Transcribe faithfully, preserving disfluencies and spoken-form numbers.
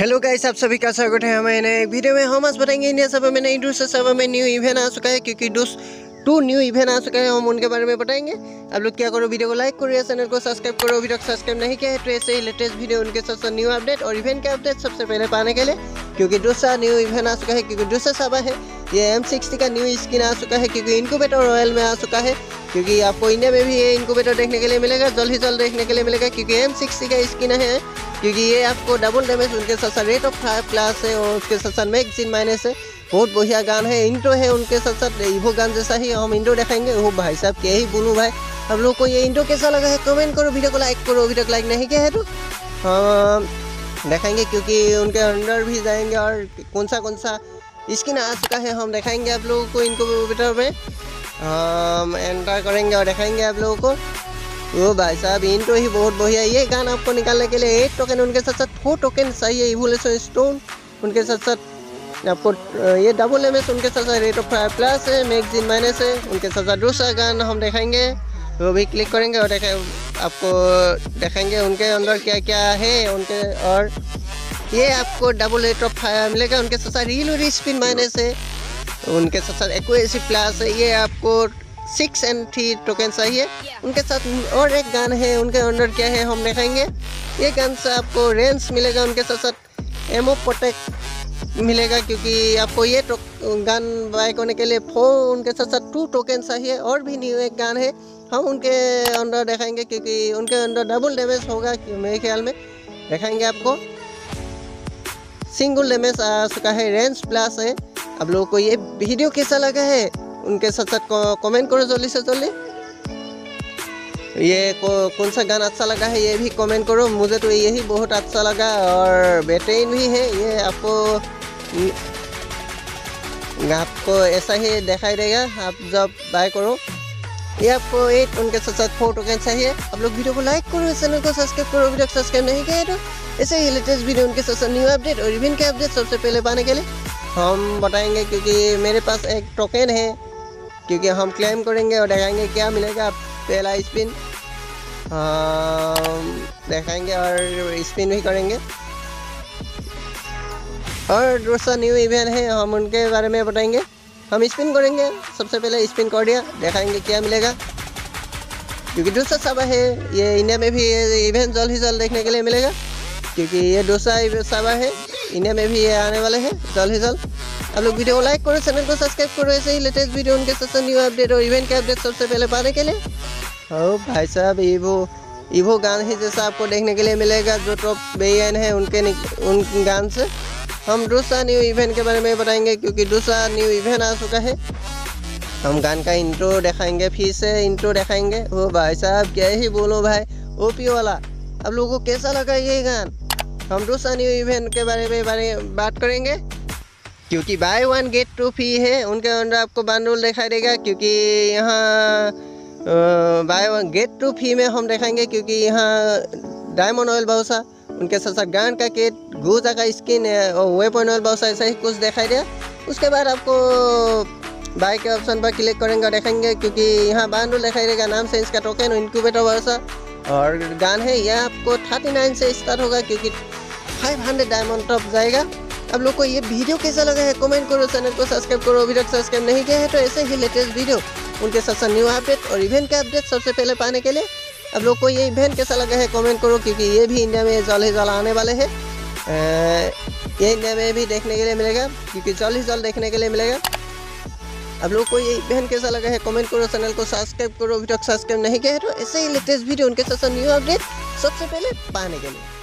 Hello guys, आप सभी का स्वागत है हमारे नए वीडियो में। हम आज बताएंगे इंडिया सर्वर में नई दूसरे सर्वर में न्यू इवेंट आ चुका है, क्योंकि दूस टू न्यू इवेंट आ चुका है। हम उनके बारे में बताएंगे। आप लोग क्या करो, वीडियो को लाइक करो या चैनल को सब्सक्राइब करो। अभी तक सब्सक्राइब नहीं किया है तो ऐसे ही लेटेस्ट वीडियो उनके साथ साथ न्यू अपडेट और इवेंट के अपडेट सबसे पहले पाने के लिए, क्योंकि दूसरा न्यू इवेंट आ चुका है। क्योंकि दूसरा सर्वर है ये एम सिक्सटी का न्यू स्किन आ चुका है, क्योंकि इनक्यूबेटर रॉयल में आ चुका है। क्योंकि आपको इंडिया में भी ये इनक्यूबेटर देखने के लिए मिलेगा, जल्द ही जल्द देखने के लिए मिलेगा। क्योंकि एम सिक्सटी का स्किन है, क्योंकि ये आपको डबल डैमेज, उनके साथ साथ रेट ऑफ फायर क्लास है और उसके साथ साथ मैगजीन माइनस है। बहुत बढ़िया गान है, इंट्रो है उनके साथ साथ इवो गान जैसा ही हम इंट्रो दिखाएंगे। वो भाई साहब क्या ही बोलूँ भाई, आप लोग को ये इंट्रो कैसा लगा है कमेंट करो, वीडियो को लाइक करो। अभी तक लाइक नहीं किया है तो हम दिखाएंगे, क्योंकि उनके अंदर भी जाएंगे और कौन सा कौन सा स्किन आ चुका है हम दिखाएंगे आप लोगों को। इनक्यूबेटर में हम एंटर करेंगे और दिखाएंगे आप लोगों को। वो भाई साहब इंट्रो ही बहुत बढ़िया। ये गान आपको निकालने के लिए एट टोकन, उनके साथ साथ फोर टोकन चाहिए। इवोल्यूशन स्टोन उनके साथ साथ आपको ये डबल एम एस, उनके साथ साथ रेट ऑफ फायर प्लस है, मैगजीन माइनस है। उनके साथ साथ दूसरा गान हम दिखाएंगे, वो भी क्लिक करेंगे और देखा आपको दिखाएंगे उनके अंदर क्या क्या है उनके। और ये आपको डबल रेट ऑफ फायर मिलेगा, उनके साथ साथ रील स्पिन माइनस है, उनके साथ साथ एक्यूरेसी प्लस है। ये आपको सिक्स एंड थ्री टोकन चाहिए। उनके साथ और एक गन है, उनके अंदर क्या है हम दिखाएंगे। ये गन से आपको रेंज मिलेगा, उनके साथ साथ एमओ प्रोटेक्ट मिलेगा। क्योंकि आपको ये गन बाय करने के लिए फोर, उनके साथ साथ टू टोकन चाहिए। और भी न्यू एक गन है, हम उनके अंदर दिखाएंगे, क्योंकि उनके अंदर डबल डैमेज होगा मेरे ख्याल में। दिखाएंगे आपको सिंगल डैमेज आ चुका है, रेंज प्लस है। आप लोगों को ये वीडियो कैसा लगा है उनके साथ साथ कमेंट करो जल्दी से जल्दी। ये को, कौन सा गाना अच्छा लगा है ये भी कमेंट करो। मुझे तो यही बहुत अच्छा लगा और बेहतरीन भी है। ये आपको आपको ऐसा ही दिखाई देगा आप जब बाय करो। ये आपको एट, उनके साथ साथ फोर टोकन चाहिए। आप लोग वीडियो को लाइक करो, चैनल को सब्सक्राइब करो। अभी तक सब्सक्राइब नहीं किया तो ऐसे ही लेटेस्ट वीडियो उनके साथ साथ न्यू अपडेट और इवेंट के अपडेट सबसे पहले पाने के लिए हम बताएंगे। क्योंकि मेरे पास एक टोकन है, क्योंकि हम क्लेम करेंगे और दिखाएंगे क्या मिलेगा। पहला स्पिन दिखाएंगे और स्पिन भी करेंगे। और दूसरा न्यू इवेंट है, हम उनके बारे में बताएंगे। हम स्पिन करेंगे, सबसे पहले स्पिन कर दिया, दिखाएंगे क्या मिलेगा। क्योंकि दूसरा सर्वर है ये, इंडिया में भी ये इवेंट जल्द ही जल्द देखने के लिए मिलेगा। क्योंकि ये दूसरा सर्वर है, इंडिया में भी ये आने वाले हैं जल्द ही जल्द। आप लोग वीडियो को लाइक करो, चैनल को सब्सक्राइब करो। ऐसे ही लेटेस्ट वीडियो उनके साथ न्यू अपडेट और इवेंट के अपडेट सबसे पहले पाने के लिए। ओ भाई साहब, इवो इवो गान ही जैसा आपको देखने के लिए मिलेगा, जो टॉप बेन है उनके उन गान से। हम दूसरा न्यू इवेंट के बारे में बताएंगे, क्योंकि दूसरा न्यू इवेंट आ चुका है। हम गान का इंट्रो दिखाएंगे, फिर से इंट्रो दिखाएंगे। ओ भाई साहब क्या ही बोलो भाई, ओपी वाला। आप लोगों को कैसा लगा ये गान, हम दूसरा न्यू इवेंट के बारे में बारे बात करेंगे। क्योंकि buy one get two free है, उनके अंदर आपको बंडल दिखाई देगा। क्योंकि यहाँ buy one get two free में हम दिखाएंगे, क्योंकि यहाँ डायमंड ऑयल बाउसा, उनके साथ साथ गान का केट, गोजा का स्किन और वेपन ऑयल बाउसा, ऐसा ही कुछ दिखाई दिया। उसके बाद आपको बाय के ऑप्शन पर क्लिक करेंगे और देखेंगे, क्योंकि यहाँ बंडल दिखाई देगा, नाम से इसका टोकन इनक्यूबेटर बाउसा और गान है। यह आपको थर्टी नाइन से स्टार्ट होगा, क्योंकि फाइव हंड्रेड डायमंड टॉप जाएगा। आप लोग को ये वीडियो कैसा लगा है कमेंट करो, चैनल को सब्सक्राइब करो। अभी तक सब्सक्राइब नहीं किया है तो ऐसे ही लेटेस्ट वीडियो उनके साथ साथ न्यू अपडेट और इवेंट के अपडेट सबसे पहले पाने के लिए आप लोग को ये इवेंट कैसा लगा है कमेंट करो। क्योंकि ये भी इंडिया में जल्द ही जल्द आने वाले हैं, ये इंडिया में भी देखने के लिए मिलेगा, क्योंकि जल्द ही जल्द देखने के लिए मिलेगा। आप लोग को ये इवेंट कैसा लगा है कमेंट करो, चैनल को सब्सक्राइब करो। अभी तक सब्सक्राइब नहीं किया है तो ऐसे ही लेटेस्ट वीडियो उनके साथ साथ न्यू अपडेट सबसे पहले पाने के लिए।